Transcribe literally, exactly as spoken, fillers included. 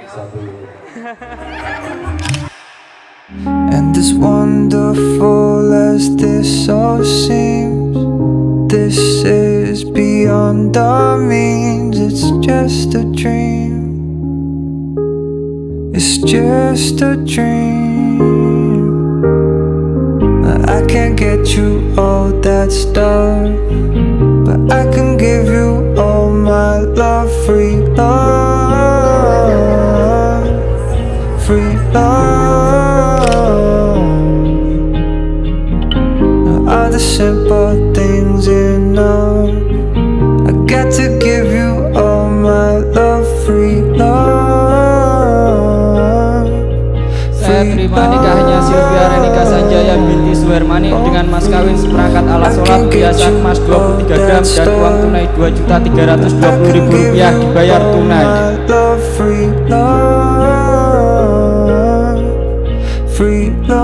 And as wonderful as this all seems, this is beyond our means. It's just a dream. It's just a dream. I can't get you all that stuff, but I can give you all my love. Free love, free love. Are the simple things enough? I got to give you all my love. Free love. Saya terima nikahnya Silvia Prastya binti Suhermani dengan mas kawin seperangkat alat sholat hiasan emas dua puluh tiga gram dan uang tunai dua juta tiga ratus dua puluh ribu rupiah dibayar tunai. Free love, free love.